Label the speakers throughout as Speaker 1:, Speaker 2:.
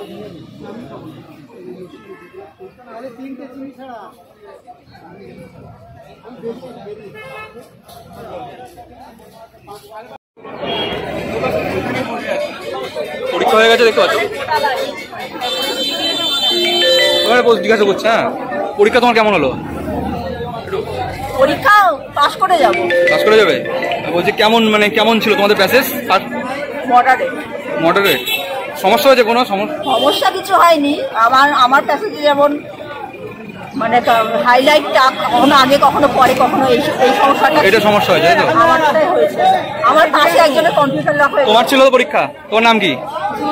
Speaker 1: পরীক্ষা হয়ে গেছে দেখতে পাচ্ছ। জিজ্ঞাসা করছে, হ্যাঁ পরীক্ষা তোমার কেমন হলো?
Speaker 2: পরীক্ষা পাস করে যাব।
Speaker 1: পাস করে যাবে? বলছি কেমন, মানে কেমন ছিল তোমাদের প্যাসেজ?
Speaker 2: মডারেট।
Speaker 1: মডারেট। সমস্যা হয়েছে কোনো?
Speaker 2: সমস্যা কিছু হয়নি। আমার প্যাসেজে যেমন মানে হাইলাইটটা কখনো আগে কখনো পরে কখনো এই সমস্যাটা,
Speaker 1: এটা সমস্যা হয়েছে।
Speaker 2: আমারটাই হয়েছে। আমার পাশে একজনের কম্পিউটার লক হয়েছে।
Speaker 1: তোমার ছিল পরীক্ষা? তোমার নাম কি?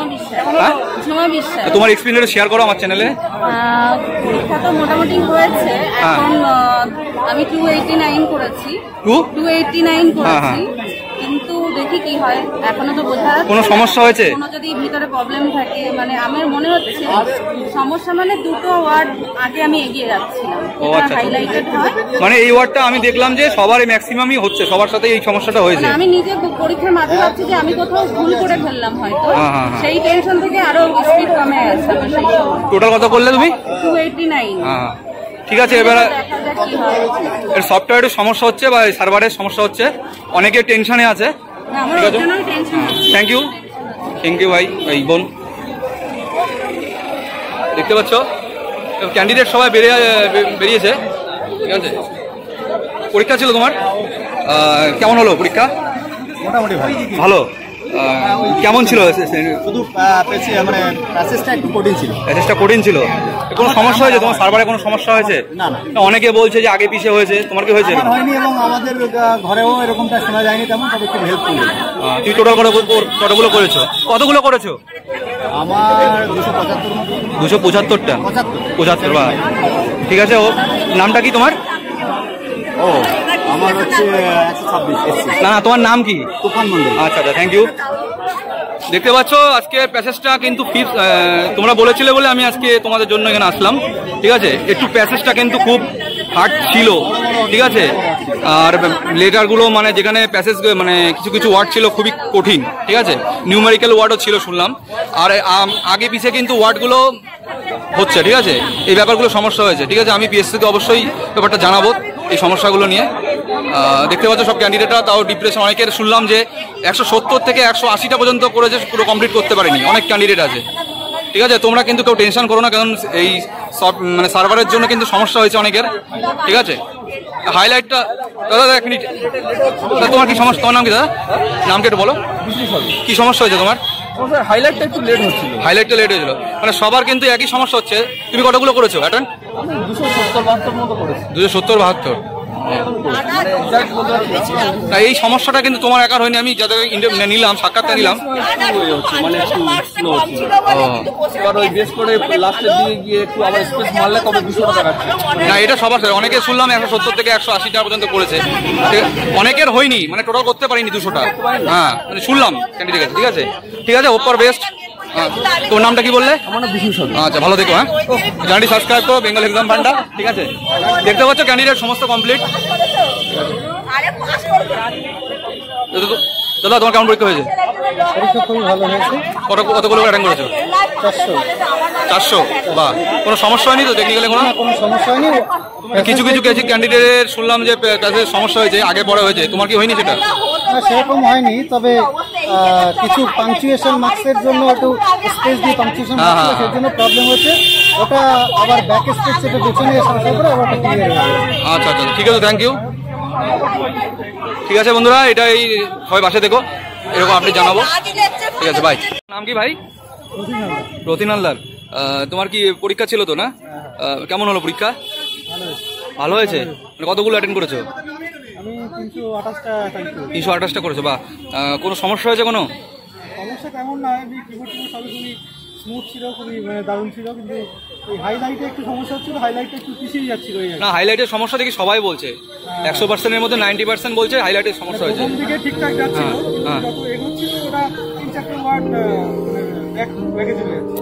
Speaker 1: তোমার এক্সপিরিয়েন্স শেয়ার করো আমার চ্যানেলে।
Speaker 3: পরীক্ষা তো মোটামুটি হয়েছে। এখন আমি 289 করেছি। 289 করেছি, কিন্তু দেখি কি হয়, এখনো তো বোঝা যাচ্ছে
Speaker 1: কোনো সমস্যা হয়েছে।
Speaker 3: কোনো যদি ভিতরে প্রবলেম থাকে, মানে আমার মনে হচ্ছে সমস্যা মানে দুটো ওয়ার্ড আগে আমি এগিয়ে যাচ্ছিলাম, এটা হাইলাইটেড হয়।
Speaker 1: মানে এই ওয়ার্ডটা আমি দেখলাম যে সবার ম্যাক্সিমামই হচ্ছে, সবার সাথে এই সমস্যাটা হয়েছে।
Speaker 3: আমি নিজে পরীক্ষার মাঝে ভাবছি যে আমি কোথাও ভুল করে ফেললাম হয়তো, সেই টেনশন থেকে আরো স্পিড কমে গেছে।
Speaker 1: টোটাল কত করলে তুমি?
Speaker 3: 289।
Speaker 1: ঠিক আছে, এবার এর সফটওয়্যারের সমস্যা হচ্ছে বা সার্ভারের সমস্যা হচ্ছে, অনেকে টেনশনে আছে। ঠিক আছে, থ্যাংক ইউ। থ্যাংক ইউ ভাই বোন। দেখতে পাচ্ছ ক্যান্ডিডেট সবাই বেরিয়েছে। ঠিক আছে, পরীক্ষা ছিল তোমার, কেমন হলো পরীক্ষা?
Speaker 4: মোটামুটি
Speaker 1: ভালো। কেমন ছিল?
Speaker 4: শুধু মানে প্যাসেজটা একটু কঠিন ছিল।
Speaker 1: প্যাসেজটা কঠিন ছিল। কোনো সমস্যা হয়েছে তোমার সার্ভারে? কোনো সমস্যা হয়েছে?
Speaker 4: না।
Speaker 1: অনেকে বলছে যে আগে পিছিয়ে হয়েছে, তোমার কি হয়েছে?
Speaker 4: হয়নি, এবং আমাদের ঘরেও এরকমটা শোনা যায়নি তেমন, তবে খুব হেল্পফুল।
Speaker 1: তুমি টোটাল কতগুলো করেছো? কতগুলো করেছো?
Speaker 4: আমার 275টা।
Speaker 1: 75 বা। ঠিক আছে, ও নামটা কি তোমার?
Speaker 4: ও আমার হচ্ছে 126।
Speaker 1: না, তোমার নাম কি?
Speaker 4: তুফান মন্ডল।
Speaker 1: আচ্ছা, থ্যাংক ইউ। দেখতে পাচ্ছ আজকে প্যাসেজটা কিন্তু তোমরা বলেছিলে বলে আমি আজকে তোমাদের জন্য এখানে আসলাম। ঠিক আছে, একটু প্যাসেজটা কিন্তু খুব হার্ড ছিল। ঠিক আছে, আর লেটারগুলো মানে যেখানে প্যাসেজ মানে কিছু কিছু ওয়ার্ড ছিল খুবই কঠিন। ঠিক আছে, নিউমেরিক্যাল ওয়ার্ডও ছিল শুনলাম, আর আগে পিছিয়ে কিন্তু ওয়ার্ডগুলো হচ্ছে। ঠিক আছে, এই ব্যাপারগুলো সমস্যা হয়েছে। ঠিক আছে, আমি পিএসসিকে অবশ্যই ব্যাপারটা জানাবো এই সমস্যাগুলো নিয়ে। দেখতে পাচ্ছ সব ক্যান্ডিডেটরা তাও ডিপ্রেশন। অনেকের শুনলাম যে 170 থেকে 180টা পর্যন্ত করেছে, পুরো কমপ্লিট করতে পারেনি, অনেক ক্যান্ডিডেট আছে। ঠিক আছে, তোমরা কিন্তু কেউ টেনশন করো না, কারণ এই সব মানে সার্ভারের জন্য কিন্তু সমস্যা হয়েছে অনেকের। ঠিক আছে, হাইলাইটটা দাদা এক মিনিট, তোমার কি সমস্যা? তোমার নাম কি দাদা? নামটা একটু বলো, কি সমস্যা হয়েছে তোমার?
Speaker 5: হাইলাইটটা একটু লেট হচ্ছিল।
Speaker 1: হাইলাইটটা লেট হয়েছিল, মানে সবার কিন্তু একই সমস্যা হচ্ছে। তুমি কতগুলো করেছো অ্যাটেন্ড?
Speaker 5: 270-72 মতো করেছি।
Speaker 1: 270-72। এই সমস্যাটা কিন্তু তোমার একার হয়নি, আমি যাদের নিলাম সাক্ষাৎকার নিলাম।
Speaker 5: মানে একটু স্লো হচ্ছে। এবার ওই বেশ করে লাস্টের দিকে গিয়ে একটু আবার স্পেস মারলে তবে 200 টাকা।
Speaker 1: না, এটা সবার, অনেকে শুনলাম 170 থেকে 180টা পর্যন্ত করেছে। অনেকের হয়নি, মানে টোটাল করতে পারিনি 200টা। হ্যাঁ, মানে শুনলাম ক্যান্ডিডেট কাছে। ঠিক আছে, ঠিক আছে, ওপর বেস্ট। তোর নামটা কি বললে?
Speaker 5: আমার নাম বিষ্ণু সরকার।
Speaker 1: আচ্ছা, ভালো দেখো। হ্যাঁ, চ্যানেলটি সাবস্ক্রাইব করো, বেঙ্গল এক্সাম ফান্ডা। ঠিক আছে, দেখতে পাচ্ছ ক্যান্ডিডেট সমস্ত কমপ্লিট। দাদা তোমার কেমন পরীক্ষা হয়েছে?
Speaker 4: পরীক্ষা খুবই ভালো হয়েছে।
Speaker 1: কতগুলো অ্যাটেন্ড করেছো? 400। বা কোনো সমস্যা হয়নি তো টেকনিক্যালি?
Speaker 4: কোনো সমস্যা হয়নি।
Speaker 1: কিছু ক্যান্ডিডেটের শুনলাম যে তাদের সমস্যা হয়েছে, আগে পরে হয়েছে, তোমার কি হয়নি সেটা?
Speaker 4: না, সেরকম হয়নি, তবে কিছু পাংচুয়েশন মার্কসের জন্য একটু স্পেস দিয়ে পাংচুয়েশন মার্কস সেই জন্য প্রবলেম হচ্ছে। ওটা আবার ব্যাক স্পেস সেটা পেছনে আসার পরে আবার ক্লিয়ার হয়ে যাবে।
Speaker 1: আচ্ছা, ঠিক আছে, থ্যাংক ইউ। ঠিক আছে বন্ধুরা, এটাই সবাই বাসে দেখো, এরকম আপনি জানাবো। ঠিক আছে, বাই। নাম কি ভাই? রতিন হালদার। তোমার কি পরীক্ষা ছিল তো না? কেমন হলো পরীক্ষা? ভালো হয়েছে। কতগুলো অ্যাটেন্ড করেছো?
Speaker 4: আমি
Speaker 1: 328টা করেছো। বা কোনো সমস্যা হয়েছে? কোনো
Speaker 4: সমস্যা তেমন নয়, কিবোর্ড সবই খুবই স্মুথ ছিল, খুবই দারুণ ছিল, কিন্তু ওই হাইলাইটে একটু সমস্যা হচ্ছিল, হাইলাইটটা একটু পিছিয়ে যাচ্ছিল।
Speaker 1: না, হাইলাইটের সমস্যা দেখি সবাই বলছে, 100%-এর মধ্যে 90% বলছে হাইলাইটের সমস্যা হয়েছে।
Speaker 4: প্রথম দিকে ঠিকঠাক যাচ্ছিল, যত এগোচ্ছিল ওটা 3-4টা ওয়ার্ড ব্যাকে চলে যাচ্ছে।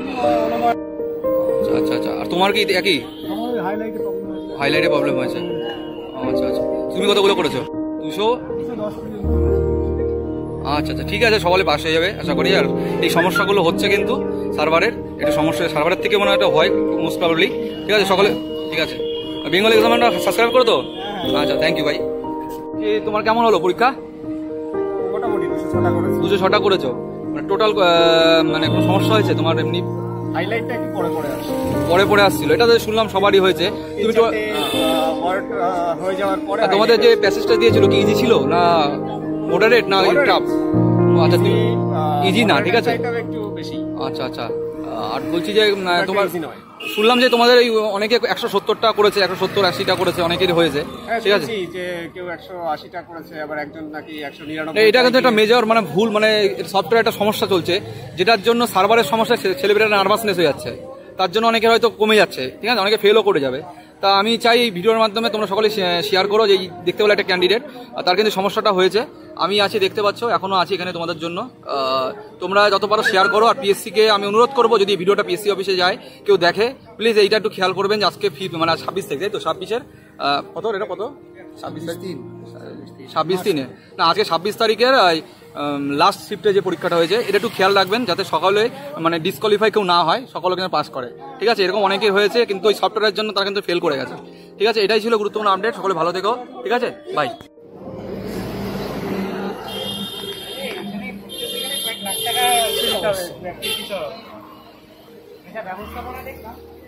Speaker 1: আচ্ছা, আর তোমার কি একই?
Speaker 4: আমার
Speaker 1: হাইলাইটে প্রবলেম হয়েছে। আচ্ছা, তুমি কতগুলো করেছো? 210। আচ্ছা, ঠিক আছে, সকালে পাস হয়ে যাবে আশা করি। আর এই সমস্যাগুলো হচ্ছে কিন্তু সার্ভারের একটু সমস্যা, সার্ভারের থেকে মনে হয় এটা হয় মোস্ট প্রবাবলি। ঠিক আছে সকলে, ঠিক আছে। বেঙ্গল এক্সামিনারটা সাবস্ক্রাইব করো তো? আচ্ছা, থ্যাংক ইউ ভাই। তোমার কেমন হলো পরীক্ষা?
Speaker 4: মোটামুটি
Speaker 1: 206টা করেছো, মানে টোটাল মানে কোনো সমস্যা হয়েছে তোমার? এমনি
Speaker 4: হাইলাইটটা একটু
Speaker 1: পরে আসছিল, এটা তো শুনলাম সবারই হয়েছে। তুমি তো
Speaker 4: হয়ে যাওয়ার পরে
Speaker 1: তোমাদের যে প্যাসেজটা দিয়েছিল কি ইজি ছিল না মডারেট না টাফ? আচ্ছা, তুমি ইজি না, ঠিক আছে।
Speaker 4: একটু বেশি।
Speaker 1: আচ্ছা আচ্ছা। আর বলছি যে তোমার শুনলাম যে তোমাদের এই অনেকে 170টা করেছে, 170-80টা করেছে, অনেকেরই হয়েছে, ঠিক আছে।
Speaker 4: যে কেউ 180টা করেছে, আবার একজন নাকি 199।
Speaker 1: এটা কিন্তু একটা মেজর মানে ভুল, মানে সফটওয়্যার একটা সমস্যা চলছে, যেটার জন্য সার্ভারের সমস্যা, ছেলেমেয়েরা নার্ভাসনেস হয়ে যাচ্ছে, তার জন্য অনেকের হয়তো কমে যাচ্ছে, ঠিক আছে, অনেকে ফেলও করে যাবে। তা আমি চাই এই ভিডিওর মাধ্যমে তোমরা সকলে শেয়ার করো যে দেখতে পেলে একটা ক্যান্ডিডেট, তার কিন্তু সমস্যাটা হয়েছে। আমি আছি, দেখতে পাচ্ছ, এখনো আছি এখানে তোমাদের জন্য। তোমরা যত পারো শেয়ার করো। আর পিএসসিকে আমি অনুরোধ করবো, যদি ভিডিওটা পিএসসি অফিসে যায় কেউ দেখে, প্লিজ এইটা একটু খেয়াল করবেন যে আজকে মানে 26 থেকে, তাই তো? 26-এর কত, এটা কত? 26 না, আজকে 26 তারিখের লাস্ট শিফটে যে পরীক্ষাটা হয়েছে, এটা একটু খেয়াল রাখবেন যাতে সকালে মানে ডিসকোয়ালিফাই কেউ না হয়, সকলে কিন্তু পাস করে, ঠিক আছে। এরকম অনেকেই হয়েছে, কিন্তু ওই সফটওয়্যারের জন্য তারা কিন্তু ফেল করে গেছে, ঠিক আছে। এটাই ছিল গুরুত্বপূর্ণ আপডেট। সকলে ভালো থেকো, ঠিক আছে, বাই। ব্যবস্থাপনা দেখলাম।